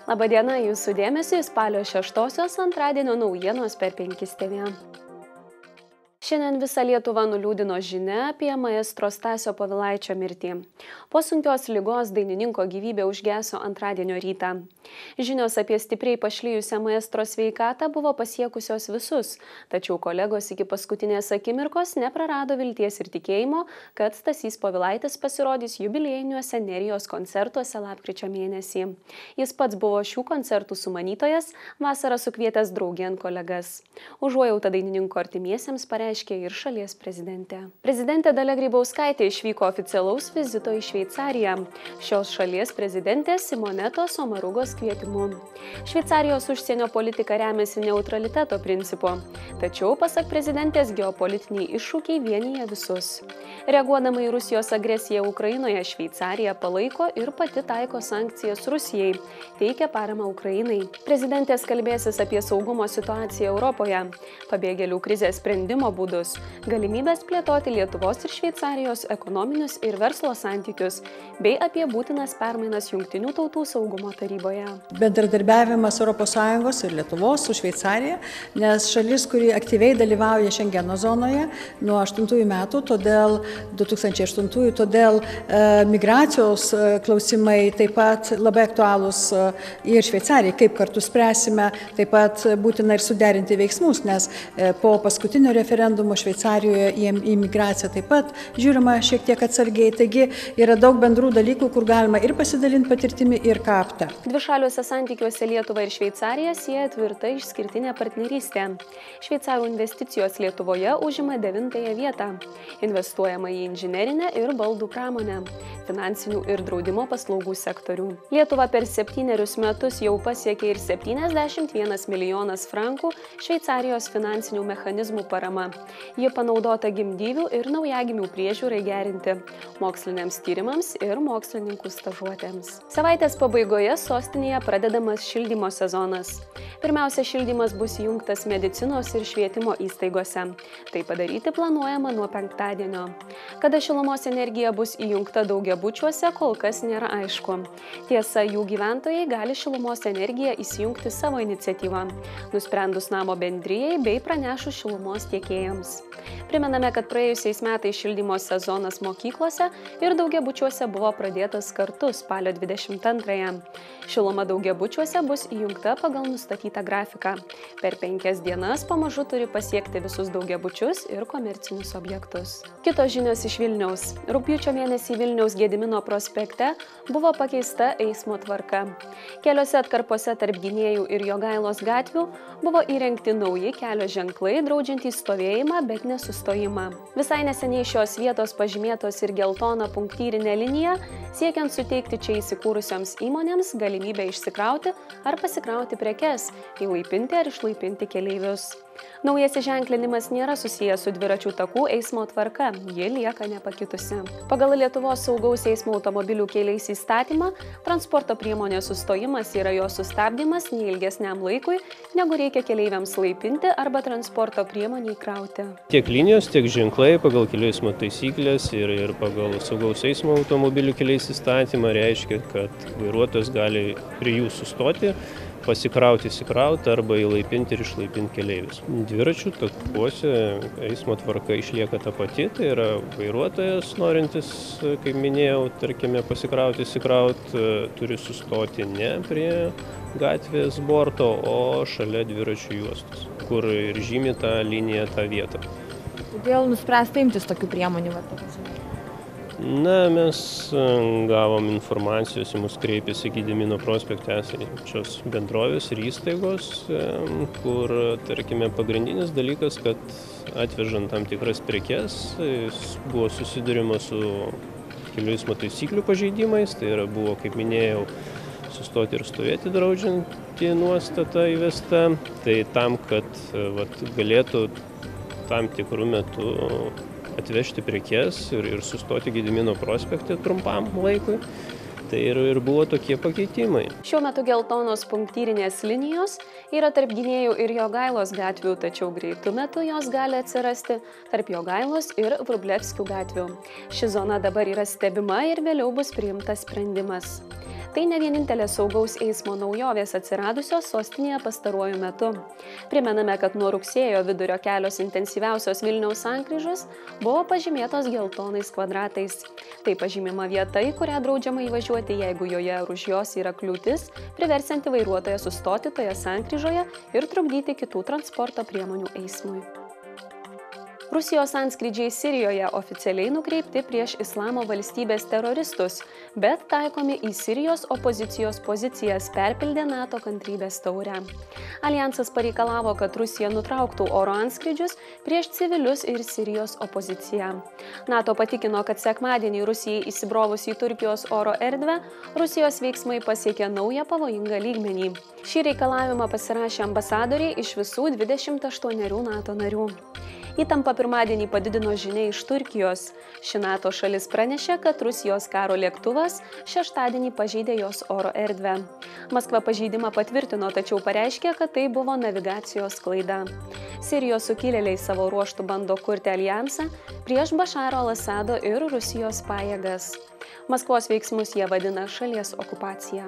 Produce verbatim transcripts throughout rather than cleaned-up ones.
Labadiena, jūsų dėmesiui spalio šeštosios antradienio naujienos per penkis T V. Šiandien visą Lietuvą nuliūdino žinia apie maestro Stasio Povilaičio mirtį. Po sunkios ligos dainininko gyvybė užgeso antradienio rytą. Žinios apie stipriai pašlijusią maestro sveikatą buvo pasiekusios visus, tačiau kolegos iki paskutinės akimirkos neprarado vilties ir tikėjimo, kad Stasys Povilaitis pasirodys jubiliejiniuose Nerijos koncertuose lapkričio mėnesį. Jis pats buvo šių koncertų sumanytojas, vasarą sukvietęs draugėn kolegas. Užuojautą dainininko artimiesiems pareiškė ir šalies prezidentė. Prezidentė Dalia Grybauskaitė išvyko oficialaus vizito į Šveicariją. Šios šalies prezidentės Simonetos Omarugos kvietimu. Šveicarijos užsienio politika remiasi neutraliteto principu, tačiau pasak prezidentės geopolitiniai iššūkiai vienija visus. Reaguodama į Rusijos agresiją Ukrainoje, Šveicarija palaiko ir pati taiko sankcijas Rusijai, teikia paramą Ukrainai. Prezidentės kalbėsis apie saugumo situaciją Europoje, pabėgėlių krizės sprendimo būdus, galimybės plėtoti Lietuvos ir Šveicarijos ekonominius ir verslo santykius, bei apie būtinas permainas Jungtinių tautų saugumo taryboje. Bendradarbiavimas Europos Sąjungos ir Lietuvos su Šveicarija, nes šalis, kuri aktyviai dalyvauja Šengeno zonoje nuo aštuntųjų metų, todėl du tūkstančiai aštuntųjų, todėl e, migracijos e, klausimai taip pat labai aktualūs e, ir Šveicarijai, kaip kartu spręsime, taip pat būtina ir suderinti veiksmus, nes e, po paskutinio referendumo Šveicarijoje į imigraciją taip pat žiūrima šiek tiek atsargiai, taigi yra daug bendrų dalykų, kur galima ir pasidalinti patirtimi, ir ką aptarti. Dvišaliuose santykiuose Lietuva ir Šveicarija sieja tvirta išskirtinė partnerystė. Šveicarų investicijos Lietuvoje užima devintąją vietą. Investuojama į inžinerinę ir baldų pramonę, finansinių ir draudimo paslaugų sektorių. Lietuva per septynerius metus jau pasiekė ir septyniasdešimt vienas milijonas frankų Šveicarijos finansinių mechanizmų parama. Ji panaudota gimdyvių ir naujagimių priežiūrai gerinti, moksliniams tyrimams ir mokslininkų stažuotėms. Savaitės pabaigoje sostinėje pradedamas šildymo sezonas. Pirmiausia, šildymas bus įjungtas medicinos ir švietimo įstaigose. Tai padaryti planuojama nuo penktadienio. Kada šilumos energija bus įjungta daugiabučiuose, kol kas nėra aišku. Tiesa, jų gyventojai gali šilumos energiją įsijungti savo iniciatyvą, nusprendus namo bendrijai bei pranešus šilumos tiekėjams. Primename, kad praėjusiais metais šildymo sezonas mokyklose ir daugiabučiuose buvo pradėtas kartu spalio dvidešimt antrąją. Šiluma daugiabučiuose bus įjungta pagal nustatytą grafiką. Per penkias dienas pamažu turi pasiekti visus daugiabučius ir komercinius objektus. Kitos žinios iš Vilniaus. Rugpjūčio mėnesį Vilniaus Gedimino prospekte buvo pakeista eismo tvarka. Keliose atkarpose tarp Gynėjų ir Jogailos gatvių buvo įrengti nauji kelio ženklai, draudžiantys stovėjimą, bet nesustojimą. Visai neseniai šios vietos pažymėtos ir geltona punktyrinė linija, siekiant suteikti čia įsikūrusioms įmonėms galimybę išsikrauti ar pasikrauti prekes, įlaipinti ar išlaipinti keleivius. Naujasis ženklinimas nėra susijęs su dviračių takų eismo tvarka, ji lieka nepakitusi. Pagal Lietuvos saugaus eismo automobilių keliais įstatymą, transporto priemonės sustojimas yra jo sustabdymas neilgesniam laikui, negu reikia keleiviams laipinti arba transporto priemonį įkrauti. Tiek linijos, tiek ženklai pagal kelių eismo taisyklės ir, ir pagal saugaus eismo automobilių keliais įstatymą reiškia, kad vairuotojas gali prie jų sustoti, pasikrauti, įsikrauti arba įlaipinti ir išlaipinti keleivius. Dviračių takuose eismo tvarka išlieka ta pati, tai yra vairuotojas norintis, kaip minėjau, tarkime, pasikrauti, įsikrauti, turi sustoti ne prie gatvės borto, o šalia dviračių juostos, kur ir žymi tą liniją, tą vietą. Kodėl nuspręsta imtis tokių priemonių? Na, mes gavom informacijos, į mus kreipėsi Gedimino prospekte esančios bendrovės ir įstaigos, kur, tarkime, pagrindinis dalykas, kad atvežant tam tikras prekes, buvo susidurima su kelių eismo taisyklių pažeidimais, tai yra buvo, kaip minėjau, sustoti ir stovėti draudžianti nuostata įvesta, tai tam, kad vat, galėtų tam tikrų metų atvežti prekes ir, ir sustoti Gedimino prospekte trumpam laikui. Tai ir, ir buvo tokie pakeitimai. Šiuo metu geltonos punktyrinės linijos yra tarp Gynėjų ir Jogailos gatvių, tačiau greitu metu jos gali atsirasti tarp Jogailos ir Vrublevskių gatvių. Ši zona dabar yra stebima ir vėliau bus priimtas sprendimas. Tai ne vienintelė saugaus eismo naujovės atsiradusios sostinėje pastaruoju metu. Primename, kad nuo rugsėjo vidurio kelios intensyviausios Vilniaus sankryžos buvo pažymėtos geltonais kvadratais. Tai pažymima vieta, į kurią draudžiama įvažiuoti, jeigu joje ar už jos yra kliūtis, priversianti vairuotoją sustoti toje sankryžoje ir trukdyti kitų transporto priemonių eismui. Rusijos antskrydžiai Sirijoje oficialiai nukreipti prieš Islamo valstybės teroristus, bet taikomi į Sirijos opozicijos pozicijas, perpildė NATO kantrybės taurę. Aljansas pareikalavo, kad Rusija nutrauktų oro antskrydžius prieš civilius ir Sirijos opoziciją. NATO patikino, kad sekmadienį Rusijai įsibrovus į Turkijos oro erdvę, Rusijos veiksmai pasiekė naują pavojingą lygmenį. Šį reikalavimą pasirašė ambasadoriai iš visų dvidešimt aštuonių NATO narių. Įtampa pirmadienį padidino žinia iš Turkijos. Ši NATO šalis pranešė, kad Rusijos karo lėktuvas šeštadienį pažeidė jos oro erdvę. Maskva pažeidimą patvirtino, tačiau pareiškė, kad tai buvo navigacijos klaida. Sirijos sukilėliai savo ruožtų bando kurti aljansą prieš Bašaro al-Asado ir Rusijos pajėgas. Maskvos veiksmus jie vadina šalies okupacija.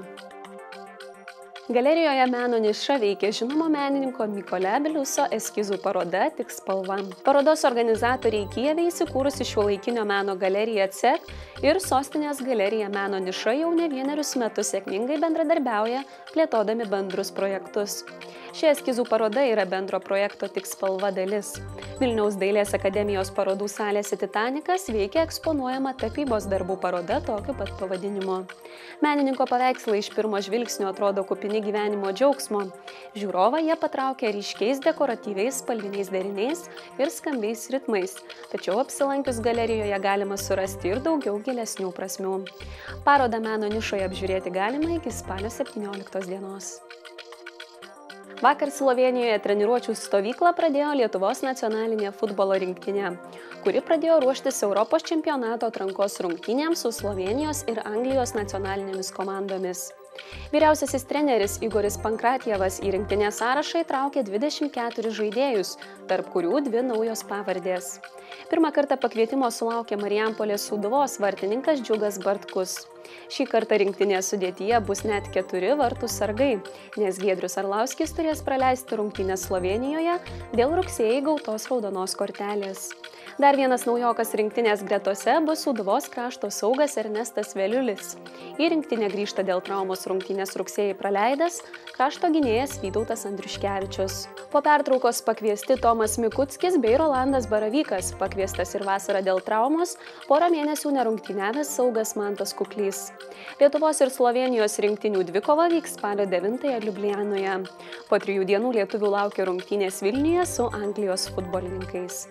Galerijoje Meno niša veikia žinomo menininko Mykolio Biliuso eskizų paroda Tik spalva. Parodos organizatoriai Kijeve įsikūrusi šiuolaikinio meno galerija C E K ir sostinės galerija Meno niša jau ne vienerius metus sėkmingai bendradarbiauja, plėtodami bendrus projektus. Ši eskizų paroda yra bendro projekto Tik spalva dalis. Vilniaus dailės akademijos parodų salėse Titanikas veikia eksponuojama tapybos darbų paroda tokiu pat pavadinimu. Menininko paveikslai iš pirmo žvilgsnio atrodo kupini gyvenimo džiaugsmo. Žiūrovą jie patraukia ryškiais dekoratyviais spalviniais deriniais ir skambiais ritmais, tačiau apsilankius galerijoje galima surasti ir daugiau gilesnių prasmių. Parodą Meno nišoje apžiūrėti galima iki spalio septynioliktos dienos. Vakar Slovėnijoje treniruočių stovyklą pradėjo Lietuvos nacionalinė futbolo rinktinė, kuri pradėjo ruoštis Europos čempionato atrankos rungtynėms su Slovėnijos ir Anglijos nacionalinėmis komandomis. Vyriausiasis treneris Igoris Pankratjevas į rinktinės sąrašą įtraukė dvidešimt keturis žaidėjus, tarp kurių dvi naujos pavardės. Pirmą kartą pakvietimo sulaukė Marijampolės Sūduvos vartininkas Džiugas Bartkus. Šį kartą rinktinės sudėtyje bus net keturi vartų sargai, nes Giedrius Arlauskis turės praleisti rungtynes Slovėnijoje dėl rugsėjį gautos raudonos kortelės. Dar vienas naujokas rinktinės gretose bus Sūduvos krašto saugas Ernestas Veliulis. Į rinktinę grįžta dėl traumos rungtynės rugsėjį praleidęs krašto gynėjas Vytautas Andriuškevičius. Po pertraukos pakviesti Tomas Mikuckis bei Rolandas Baravykas, pakviestas ir vasarą dėl traumos, porą mėnesių nerungtyniavęs saugas Mantas Kuklys. Lietuvos ir Slovėnijos rinktinių dvikova vyks spalio devintąją Liublianoje. Po trijų dienų lietuvių laukia rungtynės Vilniuje su Anglijos futbolininkais.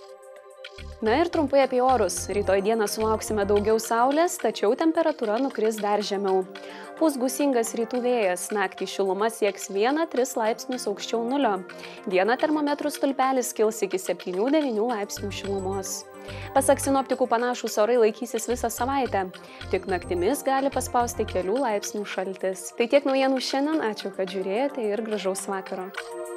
Na ir trumpai apie orus. Rytoj dieną sulauksime daugiau saulės, tačiau temperatūra nukris dar žemiau. Pūs gūsingas rytų vėjas, naktį šiluma sieks vieną tris laipsnius aukščiau nulio. Dieną termometrų stulpelis kils iki septynių devynių laipsnių šilumos. Pasak sinoptikų, panašūs orai laikysis visą savaitę. Tik naktimis gali paspausti kelių laipsnių šaltis. Tai tiek naujienų šiandien, ačiū, kad žiūrėjote ir gražaus vakaro.